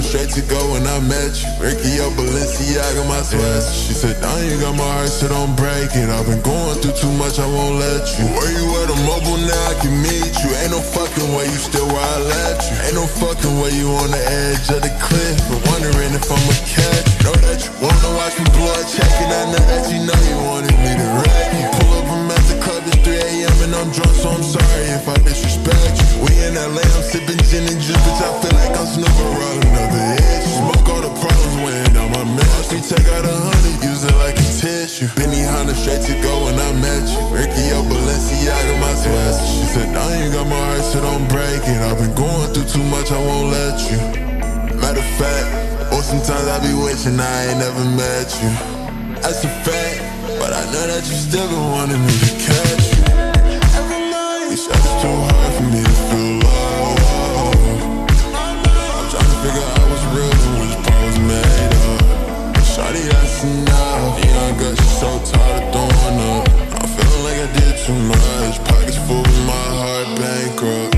straight to go when I met you. Ricky up Balenciaga, my sweats. She said, damn, you got my heart, so don't break it. I've been going through too much, I won't let you. Where you at? I'm mobile now, I can meet you. Ain't no fucking way you still where I left you. Ain't no fucking way you on the edge of the cliff. But wondering if I'm a cat. Know that you wanna watch me blow a check, and I know that you know you wanted me to wreck you. Pull up, I'm at the club, it's 3 a.m. and I'm drunk, so I'm sorry if I disrespect you. We in LA, I'm sipping gin and juice, bitch, I feel like I'm snooping around another itch. Smoke all the problems weighing down my mess. We take out 100, use it like a tissue. Benny Honda straight to go when I met you. Ricky up Balenciaga, my sweats. She said, damn, you got my heart, so don't break it. I've been going through too much, I won't let you. Matter of fact, or sometimes I be wishing I ain't never met you. That's a fact, but I know that you still been wanting me to catch you. You said it's too hard for me to feel love. I'm trying to figure out what's real and which part was made up. Shawty, that's enough. Young girl, she's so tired of throwing up. I'm feeling like I did too much. Pockets full with my heart bankrupt.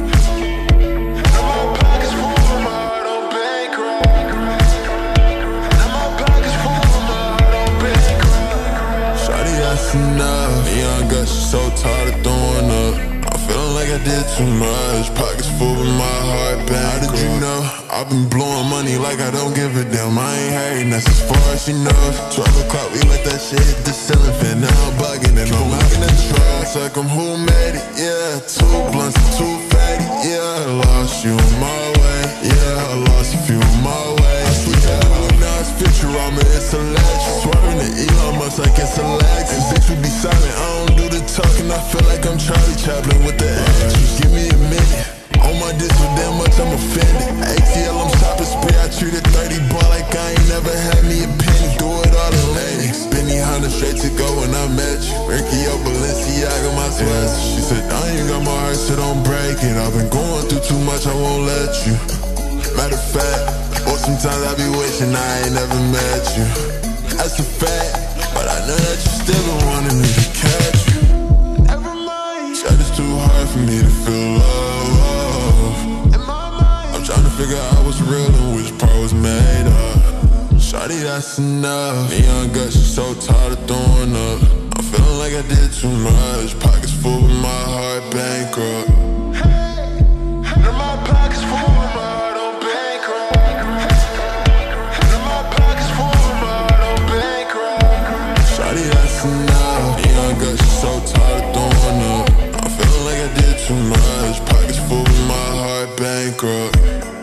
Enough. Young girl, she's so tired of throwing up. I'm feeling like I did too much. Pockets full with my heart bankrupt. How did you know? I've been blowing money like I don't give a damn. I ain't hating, that's as far as she knows. 12 o'clock, we let that shit hit the ceiling fan. Now I'm bugging and I'm looking at the tracks like I'm who made it. Yeah, 2 blunts and 2 fatty. Yeah, I lost you on my way. Yeah, I lost a few on my way. I switch out now it's Futurama, it's a legend. Swerving to Elon Musk like it's a Lexus. Bitch, we be silent, I don't do the talking. I feel like I'm Charlie Chaplin with the extras. Give me a minute. On my disc so damn much I'm offended. ATL, I'm shopping spree. I treated 30 ball like I ain't never had me a penny. Do it all in ladies. Benny Honda straight to go when I met you. Ricky up Balenciaga, my sweats. She said, damn, you got my heart, so don't break it. I've been going through too much, I won't let you. Matter of fact, or sometimes I be wishing I ain't never met you. That's a fact, but I know that you still been wanting me to catch you. Said it's too hard for me to feel love. I'm trying to figure out what's real and which part was made up. Shawty, that's enough. Young girl, she's so tired of throwing up. I'm feeling like I did too much. Pockets full with my heart bankrupt. Now my pockets full with my heart on bankrupt. Now my pockets full with my heart on bankrupt. Shawty, that's enough. Young girl, she's so tired of throwing up. I'm feeling like I did too much. Pockets full with my heart bankrupt.